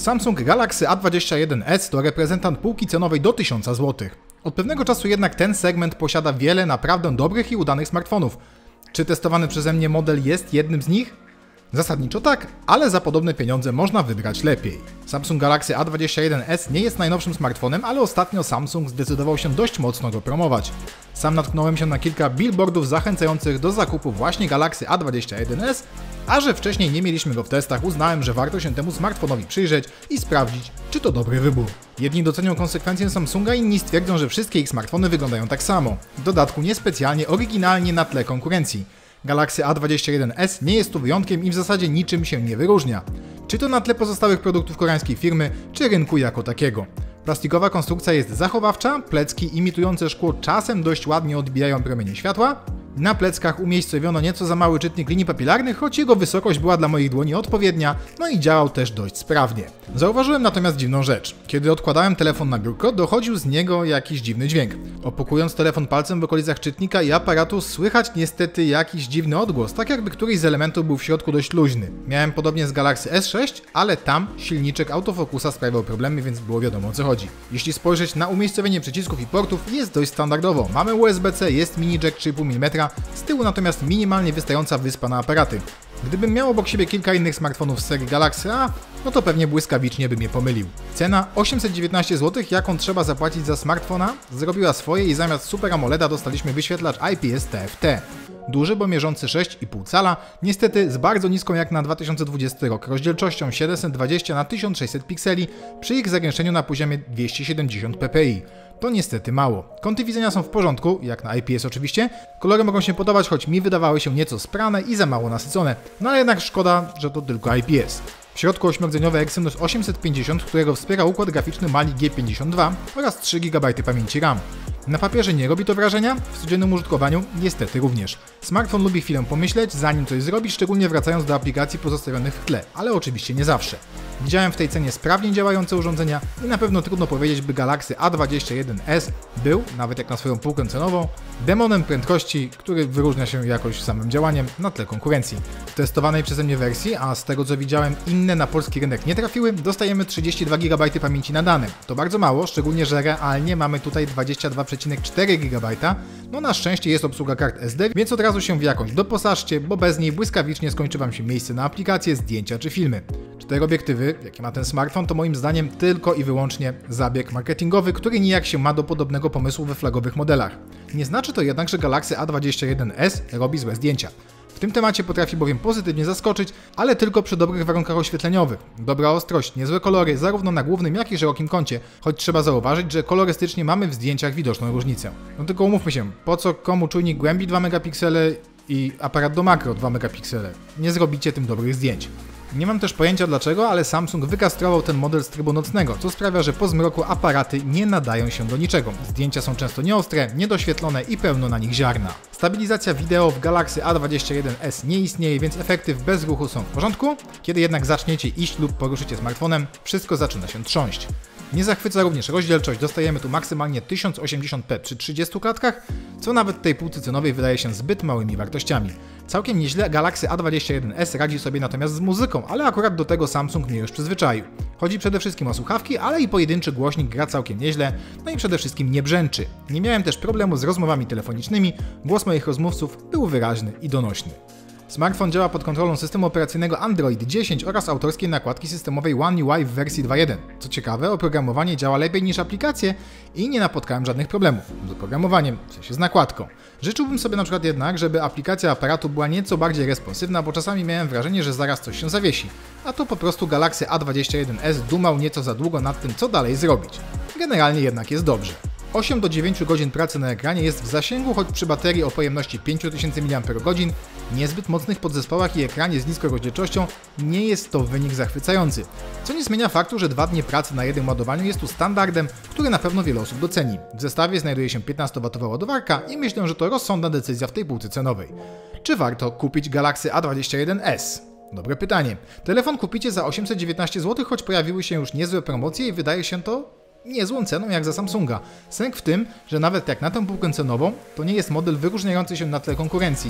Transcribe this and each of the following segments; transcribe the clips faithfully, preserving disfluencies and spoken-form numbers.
Samsung Galaxy A dwadzieścia jeden S to reprezentant półki cenowej do tysiąca złotych. Od pewnego czasu jednak ten segment posiada wiele naprawdę dobrych i udanych smartfonów. Czy testowany przeze mnie model jest jednym z nich? Zasadniczo tak, ale za podobne pieniądze można wybrać lepiej. Samsung Galaxy A dwadzieścia jeden S nie jest najnowszym smartfonem, ale ostatnio Samsung zdecydował się dość mocno go promować. Sam natknąłem się na kilka billboardów zachęcających do zakupu właśnie Galaxy A dwadzieścia jeden S, a że wcześniej nie mieliśmy go w testach, uznałem, że warto się temu smartfonowi przyjrzeć i sprawdzić, czy to dobry wybór. Jedni docenią konsekwencje Samsunga, inni stwierdzą, że wszystkie ich smartfony wyglądają tak samo. W dodatku niespecjalnie oryginalnie na tle konkurencji. Galaxy A dwadzieścia jeden S nie jest tu wyjątkiem i w zasadzie niczym się nie wyróżnia. Czy to na tle pozostałych produktów koreańskiej firmy, czy rynku jako takiego. Plastikowa konstrukcja jest zachowawcza, plecki imitujące szkło czasem dość ładnie odbijają promienie światła. Na pleckach umiejscowiono nieco za mały czytnik linii papilarnych, choć jego wysokość była dla moich dłoni odpowiednia, no i działał też dość sprawnie. Zauważyłem natomiast dziwną rzecz. Kiedy odkładałem telefon na biurko, dochodził z niego jakiś dziwny dźwięk. Opokując telefon palcem w okolicach czytnika i aparatu, słychać niestety jakiś dziwny odgłos, tak jakby któryś z elementów był w środku dość luźny. Miałem podobnie z Galaxy S sześć, ale tam silniczek autofokusa sprawiał problemy, więc było wiadomo o co chodzi. Jeśli spojrzeć na umiejscowienie przycisków i portów, jest dość standardowo. Mamy U S B C, jest mini jack trzy i pół milimetra, z tyłu natomiast minimalnie wystająca wyspa na aparaty. Gdybym miał obok siebie kilka innych smartfonów z serii Galaxy A, no to pewnie błyskawicznie bym je pomylił. Cena osiemset dziewiętnaście złotych, jaką trzeba zapłacić za smartfona, zrobiła swoje i zamiast Super AMOLEDa dostaliśmy wyświetlacz I P S T F T. Duży, bo mierzący sześć i pół cala, niestety z bardzo niską jak na dwa tysiące dwudziesty rok rozdzielczością siedemset dwadzieścia na tysiąc sześćset pikseli przy ich zagęszczeniu na poziomie dwieście siedemdziesiąt p p i. To niestety mało. Kąty widzenia są w porządku, jak na I P S oczywiście. Kolory mogą się podobać, choć mi wydawały się nieco sprane i za mało nasycone. No ale jednak szkoda, że to tylko I P S. W środku ośmiordzeniowy Exynos osiemset pięćdziesiąt, którego wspiera układ graficzny Mali G pięćdziesiąt dwa oraz trzy gigabajty pamięci RAM. Na papierze nie robi to wrażenia, w codziennym użytkowaniu niestety również. Smartfon lubi chwilę pomyśleć, zanim coś zrobi, szczególnie wracając do aplikacji pozostawionych w tle, ale oczywiście nie zawsze. Widziałem w tej cenie sprawnie działające urządzenia i na pewno trudno powiedzieć, by Galaxy A dwadzieścia jeden S był, nawet jak na swoją półkę cenową, demonem prędkości, który wyróżnia się jakoś samym działaniem na tle konkurencji. W testowanej przeze mnie wersji, a z tego co widziałem inne na polski rynek nie trafiły, dostajemy trzydzieści dwa gigabajty pamięci na dane. To bardzo mało, szczególnie że realnie mamy tutaj dwadzieścia dwa przecinek cztery gigabajta. No na szczęście jest obsługa kart S D, więc od razu się w jakąś doposażcie, bo bez niej błyskawicznie skończy Wam się miejsce na aplikacje, zdjęcia czy filmy. Cztery obiektywy, jakie ma ten smartfon, to moim zdaniem tylko i wyłącznie zabieg marketingowy, który nijak się ma do podobnego pomysłu we flagowych modelach. Nie znaczy to jednak, że Galaxy A dwadzieścia jeden S robi złe zdjęcia. W tym temacie potrafi bowiem pozytywnie zaskoczyć, ale tylko przy dobrych warunkach oświetleniowych. Dobra ostrość, niezłe kolory, zarówno na głównym, jak i szerokim kącie, choć trzeba zauważyć, że kolorystycznie mamy w zdjęciach widoczną różnicę. No tylko umówmy się, po co komu czujnik głębi dwa megapiksele i aparat do makro dwa megapiksele? Nie zrobicie tym dobrych zdjęć. Nie mam też pojęcia dlaczego, ale Samsung wykastrował ten model z trybu nocnego, co sprawia, że po zmroku aparaty nie nadają się do niczego. Zdjęcia są często nieostre, niedoświetlone i pełno na nich ziarna. Stabilizacja wideo w Galaxy A dwadzieścia jeden S nie istnieje, więc efekty w bezruchu są w porządku. Kiedy jednak zaczniecie iść lub poruszycie smartfonem, wszystko zaczyna się trząść. Nie zachwyca również rozdzielczość, dostajemy tu maksymalnie tysiąc osiemdziesiąt p przy trzydziestu klatkach, co nawet tej półce cenowej wydaje się zbyt małymi wartościami. Całkiem nieźle Galaxy A dwadzieścia jeden S radzi sobie natomiast z muzyką, ale akurat do tego Samsung mnie już przyzwyczaił. Chodzi przede wszystkim o słuchawki, ale i pojedynczy głośnik gra całkiem nieźle, no i przede wszystkim nie brzęczy. Nie miałem też problemu z rozmowami telefonicznymi, głos moich rozmówców był wyraźny i donośny. Smartfon działa pod kontrolą systemu operacyjnego Android dziesięć oraz autorskiej nakładki systemowej One U I w wersji dwa jeden. Co ciekawe, oprogramowanie działa lepiej niż aplikacje i nie napotkałem żadnych problemów z oprogramowaniem, w sensie z nakładką. Życzyłbym sobie na przykład jednak, żeby aplikacja aparatu była nieco bardziej responsywna, bo czasami miałem wrażenie, że zaraz coś się zawiesi. A to po prostu Galaxy A dwadzieścia jeden S dumał nieco za długo nad tym, co dalej zrobić. Generalnie jednak jest dobrze. osiem do dziewięciu godzin pracy na ekranie jest w zasięgu, choć przy baterii o pojemności pięć tysięcy miliampergodzin, niezbyt mocnych podzespołach i ekranie z niską rozdzielczością nie jest to wynik zachwycający. Co nie zmienia faktu, że dwa dni pracy na jednym ładowaniu jest tu standardem, który na pewno wiele osób doceni. W zestawie znajduje się piętnastowatowa ładowarka i myślę, że to rozsądna decyzja w tej półce cenowej. Czy warto kupić Galaxy A dwadzieścia jeden S? Dobre pytanie. Telefon kupicie za osiemset dziewiętnaście złotych, choć pojawiły się już niezłe promocje i wydaje się to niezłą ceną jak za Samsunga. Sęk w tym, że nawet jak na tę półkę cenową, to nie jest model wyróżniający się na tle konkurencji.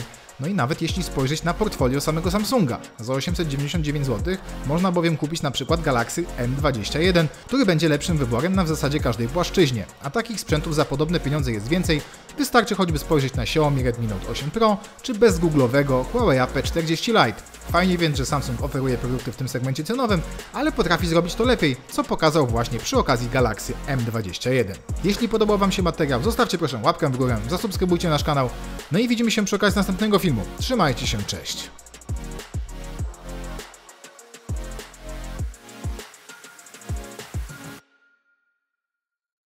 No i nawet jeśli spojrzeć na portfolio samego Samsunga. Za osiemset dziewięćdziesiąt dziewięć złotych można bowiem kupić na przykład Galaxy M dwadzieścia jeden, który będzie lepszym wyborem na w zasadzie każdej płaszczyźnie, a takich sprzętów za podobne pieniądze jest więcej, wystarczy choćby spojrzeć na Xiaomi Redmi Note osiem Pro, czy bezgooglowego Huawei P czterdzieści Lite. Fajnie więc, że Samsung oferuje produkty w tym segmencie cenowym, ale potrafi zrobić to lepiej, co pokazał właśnie przy okazji Galaxy M dwadzieścia jeden. Jeśli podobał Wam się materiał, zostawcie proszę łapkę w górę, zasubskrybujcie nasz kanał, no i widzimy się przy okazji następnego filmu. Trzymajcie się, cześć!